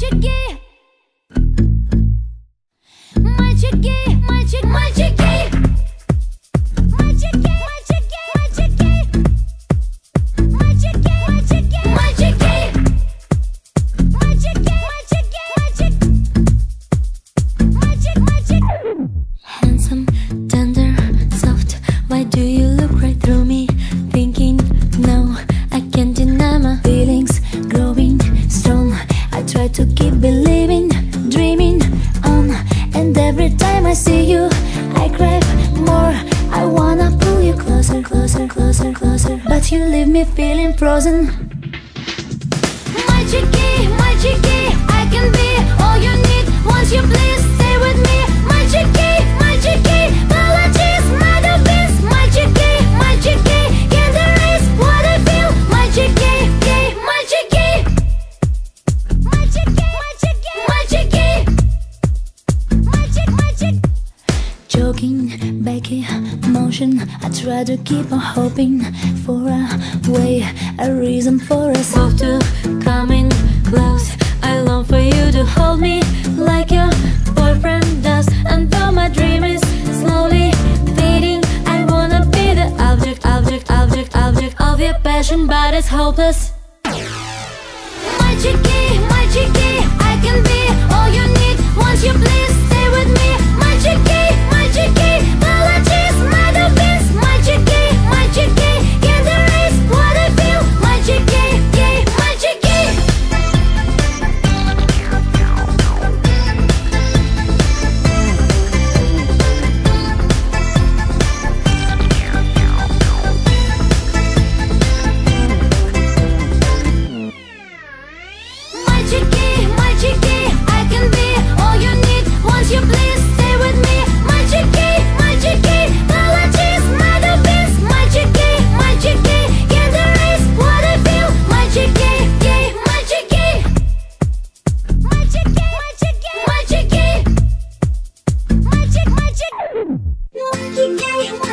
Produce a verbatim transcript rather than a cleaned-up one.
мальчики, мальчики, мальчик, мальчики, мальчики, мальчики, мальчики, мальчики, мальчики, мальчики, мальчики, мальчик, мальчик, мальчик. Handsome, tender, soft. Why do you look right through me? Thinking, no, I can't deny my feelings growing strong. I try to keep believing, dreaming on. And every time I see you, I crave more. I wanna pull you closer, closer, closer, closer. But you leave me feeling frozen. Мальчики, мальчики, I can be all you need. Won't you please stay with me? Мальчики, мальчики, apologies, my defense. Мальчики, мальчики, can't erase what I feel. Мальчики, гей, мальчики, мальчики, мальчики, мальчики, мальчик, мальчик. Joking, Becky, motion. I try to keep on hoping for a way, a reason for us both to coming close. I long for you to hold me like your boyfriend does. And though my dream is slowly fading, I wanna be the object, object, object, object of your passion, but it's hopeless. Мальчики, мальчики, I can be all you need. Won't you please stay with me? Мальчики, мальчики, apologies, my defense. Мальчики, мальчики, can't erase what I feel. Мальчики, гей, мальчики. Мальчики, мальчики, I can be all you need. Won't you please stay with me? Мальчики, мальчики, apologies, my defense. Мальчики, мальчики, can't erase what I feel. Мальчики, гей, мальчики. Мальчики, мальчики, мальчики. Мальчик, мальчик. Мальчики,